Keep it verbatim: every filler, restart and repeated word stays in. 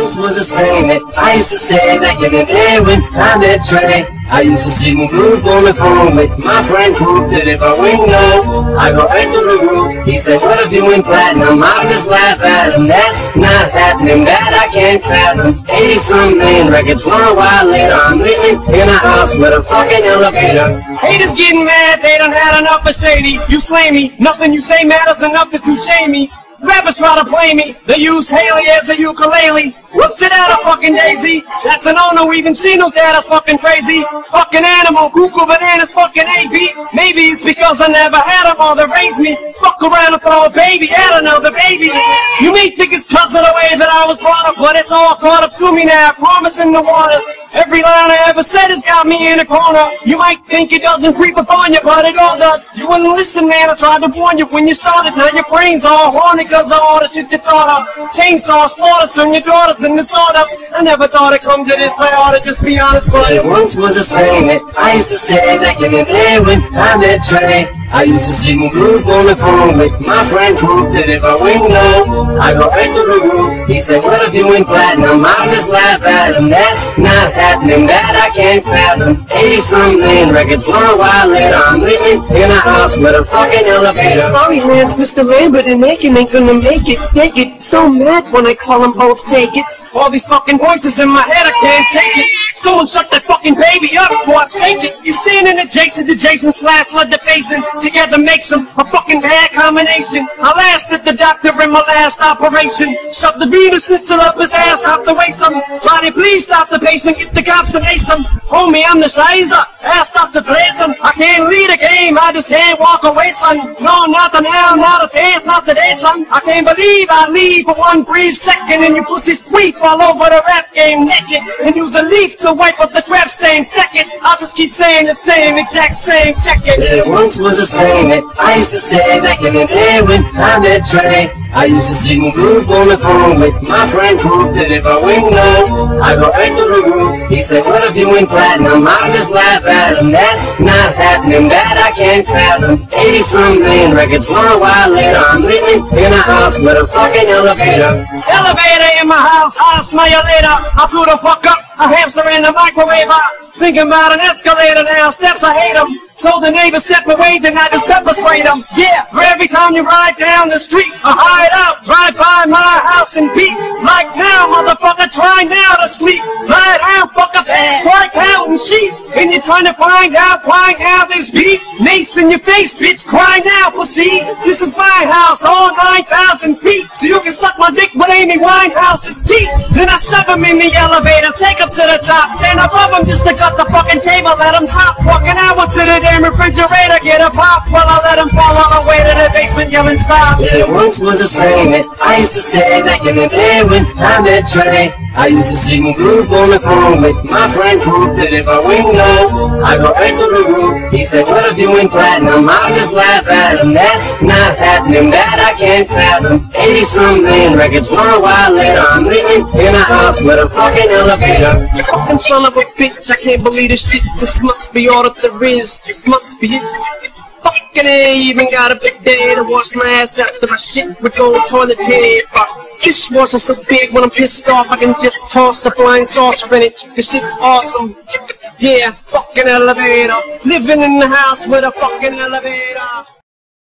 once was a saying that I used to say back in the day when I met Trey. I used to sit and groove on the phone with my friend Proof, that if I went low, I go right through the roof. He said, what if you went platinum? I'll just laugh at him. That's not happening, that I can't fathom. eighty-some million records worldwide later, I'm living in a house with a fucking elevator. Haters getting mad, they done had enough of shady. You slay me, nothing you say matters enough that you shame me. Rappers try to play me, they use Haley as a ukulele. Whoops it out a fucking daisy. That's an no-no, even she knows that is fucking crazy. Fucking animal, cuckoo bananas, fucking A P. Maybe it's because I never had a mother raise me. Fuck around and throw a baby at another baby. You may think it's cause of the way that I was brought up, but it's all caught up to me now, promising the waters. Every line I ever said has got me in a corner. You might think it doesn't creep upon you, but it all does. You wouldn't listen, man, I tried to warn you when you started. Now your brain's all haunted cause of all the shit you thought of. Chainsaw slaughters, turn your daughters into sawdust. I never thought it'd come to this, I ought to just be honest, but it once was a saying that I used to say back in the day when I met Trey. I used to sit and groove on the phone with my friend Proof, that if I went low, I go right through the roof. He said, what if you went platinum? I'll just laugh at him. That's not happening, that I can't fathom. eighty-some million records worldwide later, I'm living in a house with a fucking elevator. Sorry, Lance, Mister Lambert and Aiken ain't gonna make it. They get so mad when I call them both fake it. All these fucking voices in my head, I can't take it. Someone shut that fucking baby up before I shake it. You standing adjacent to Jason slash Leather Basin. Together makes them a fucking bad combination. I laughed at the doctor in my last operation. Shoved the Venus schnitzel up his ass, hopped away some. Body, please stop the pace and get the cops to lace him. Homie, I'm the Shizer. Asked off to place him. I can't lead a game, I just can't walk away, son. No, not the now, not a chance, not today, son. I can't believe I leave for one brief second and you pussies squeak all over the rap game naked. And use a leaf to wipe up the crap stains. Second, I'll just keep saying the same, exact same, check it. There once was a saying that I used to say back in the day when I met Trey. I used to sit and groove on the phone with my friend Proof, that if I went low, I go right through the roof. He said, what if you went platinum? I'll just laugh at him. That's not happening, that I can't fathom. eighty-some million records worldwide later, I'm living in a house with a fucking elevator. Elevator in my house, I'll smell you later. I blew the fuck up, a hamster in the microwave. Thinking about an escalator now, steps I hate them. Told the neighbor step away, then I just pepper sprayed them. Yeah, for every time you ride down the street, I hide out, drive by my house and beat. Like now, motherfucker, try now to sleep. Lie down, fuck up, try counting sheep. And you're trying to find out why now this beat. Mace in your face, bitch, cry now, pussy. This is my house, all nine thousand feet. So you can suck my dick with Amy Winehouse's teeth. Then I shove him in the elevator, take him to the top. Stand above him just to cut the fucking cable, let him hop. Walking out to the damn refrigerator, get a pop. While I let him fall on the way to the basement, yelling stop. There once was a saying that I used to say back in the day when I met Trey. I used to sit and groove on the phone with my friend Proof, that if I went low, I go right through the roof. He said, what if you went platinum? I'll just laugh at him. That's not happening, that I can't fathom. eighty-some million records worldwide later, I'm living in a house with a fucking elevator. Fucking son of a bitch, I can't believe this shit. This must be all that there is, this must be it. Fucking A, even got a big day to wash my ass after my shit with gold toilet paper. Dishwasher so big when I'm pissed off I can just toss a flying saucer in it. This shit's awesome. Yeah, fucking elevator. Living in the house with a fucking elevator.